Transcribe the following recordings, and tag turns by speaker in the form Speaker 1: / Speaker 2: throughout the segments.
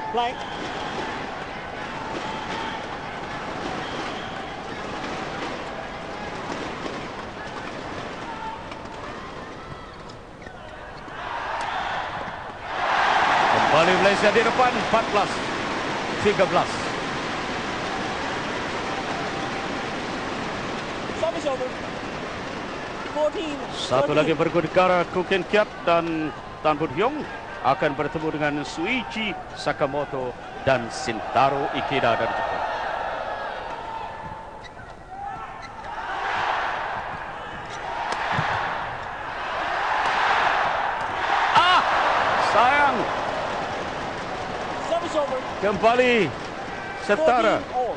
Speaker 1: Play.
Speaker 2: Kembali Malaysia di depan 14-13.
Speaker 1: Service over. 14.
Speaker 2: Satu lagi bergedegara Kukin Kiat dan Tan Bun Hyong akan bertemu dengan Suichi Sakamoto dan Shintaro Ikeda dari Jepang. Sayang.
Speaker 1: Service over.
Speaker 2: Kembali setara.
Speaker 1: 14 all.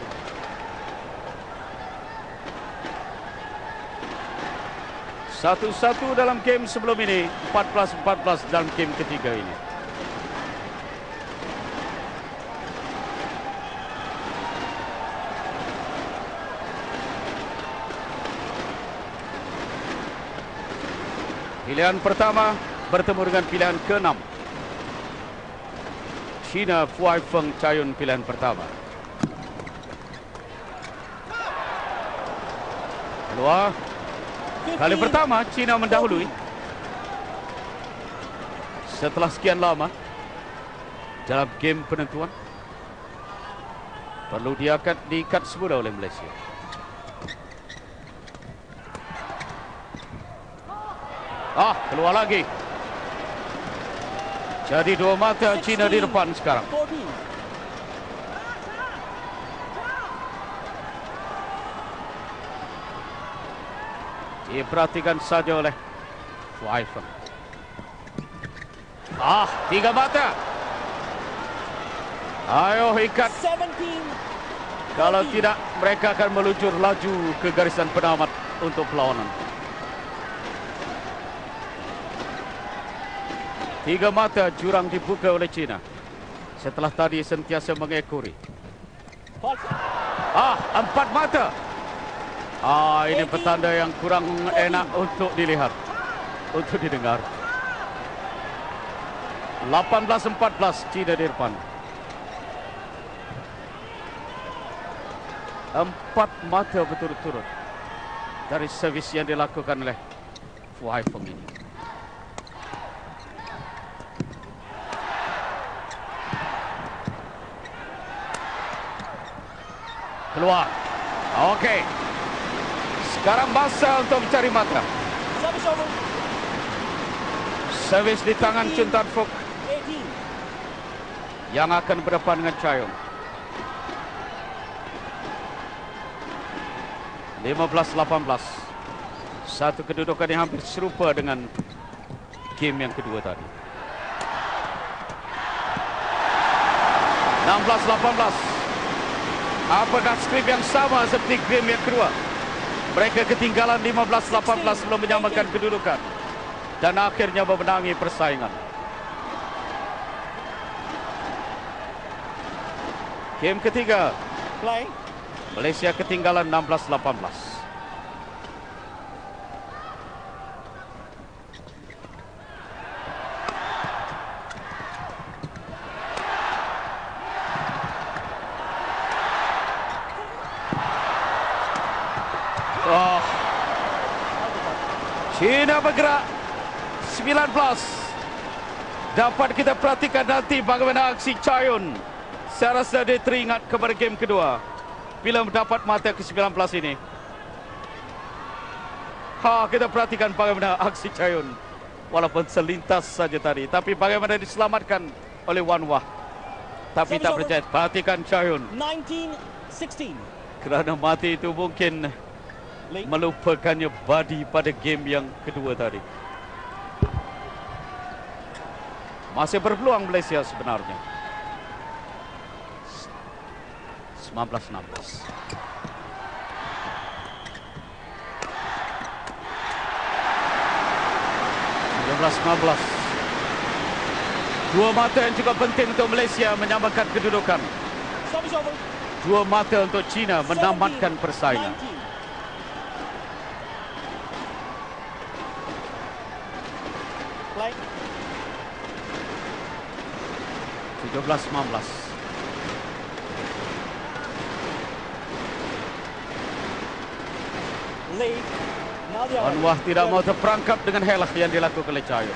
Speaker 2: Satu-satu dalam game sebelum ini, 14-14 dalam game ketiga ini. Pilihan pertama bertemu dengan pilihan ke-6. China Fuai Feng Chayun pilihan pertama. Keluar. Kali pertama China mendahului setelah sekian lama dalam game penentuan. Perlu diikat semula oleh Malaysia. Keluar lagi. Jadi dua mata China di depan sekarang.
Speaker 1: 14.
Speaker 2: Diperhatikan saja oleh Fuai Feng. Tiga mata. Ayo ikat.
Speaker 1: 17.
Speaker 2: Kalau tidak, mereka akan meluncur laju ke garisan penamat untuk perlawanan. Tiga mata jurang dibuka oleh China setelah tadi sentiasa mengekori. Empat mata. Ini petanda yang kurang enak untuk dilihat, untuk didengar. 18-14 China di depan. Empat mata berturut-turut dari servis yang dilakukan oleh Fuai Feng ini. Keluar. Okey. Sekarang masa untuk mencari mata.
Speaker 1: Service over.
Speaker 2: Servis di tangan Chun Tan Fook
Speaker 1: 18.
Speaker 2: yang akan berdepan dengan Chayun. 15-18. Satu kedudukan yang hampir serupa dengan game yang kedua tadi. 16-18. Apakah skrip yang sama seperti game yang kedua? Mereka ketinggalan 15-18 sebelum menyamakan kedudukan dan akhirnya memenangi persaingan. Game ketiga,
Speaker 1: Play.
Speaker 2: Malaysia ketinggalan 16-18. China bergerak 19. Dapat kita perhatikan nanti bagaimana aksi Chayun. Saya rasa dia teringat kepada game kedua bila mendapat mata ke-19 ini. Kita perhatikan bagaimana aksi Chayun. Walaupun selintas saja tadi, tapi bagaimana diselamatkan oleh Wan Wah. Tapi tak percaya. Perhatikan Chayun.
Speaker 1: 19-16.
Speaker 2: Kerana mati itu mungkin melupakannya body pada game yang kedua tadi. Masih berpeluang Malaysia sebenarnya. 19-16. Dua mata yang juga penting untuk Malaysia menyamakan kedudukan.
Speaker 1: Service over.
Speaker 2: Dua mata untuk China menamatkan persaingan.
Speaker 1: 19. Play.
Speaker 2: 17-19.
Speaker 1: Lee. Now the
Speaker 2: Wan Wah tidak mau terperangkap dengan helah yang dilakukan oleh Chayun.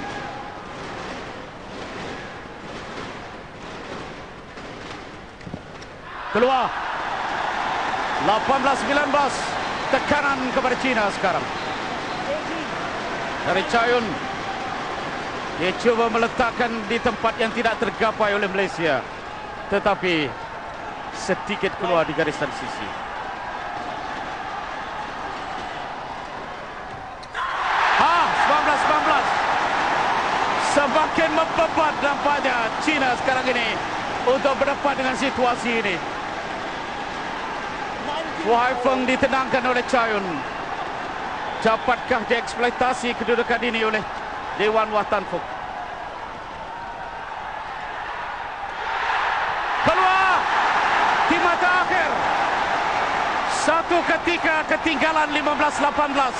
Speaker 2: Keluar. 18-19. Tekanan kepada China sekarang.
Speaker 1: 18.
Speaker 2: Dari Chayun. Dia cuba meletakkan di tempat yang tidak tergapai oleh Malaysia. Tetapi sedikit keluar di garisan sisi. Ah, 19-19. Semakin membebat nampaknya China sekarang ini untuk berdepan dengan situasi ini.
Speaker 1: 19.
Speaker 2: Wahai Feng ditenangkan oleh Chayun. Dapatkah dieksploitasi kedudukan ini oleh Dewan Wah Tan Fook? Keluar di mata akhir. Satu ketika ketinggalan 15-18.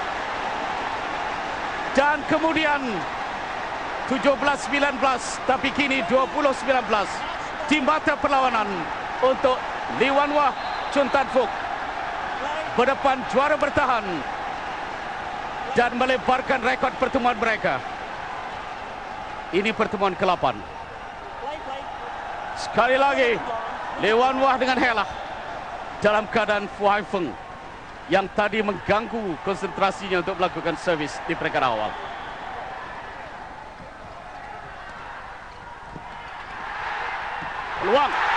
Speaker 2: Dan kemudian 17-19, tapi kini 20-19 di mata perlawanan untuk Lee Wan Wah Chun Tan Fook. Berdepan juara bertahan dan melebarkan rekod pertemuan mereka. Ini pertemuan ke-8.
Speaker 1: Play, play.
Speaker 2: Sekali lagi Lee Wan Wah dengan helah dalam keadaan Fu Hai Feng yang tadi mengganggu konsentrasinya untuk melakukan servis di peringkat awal. Peluang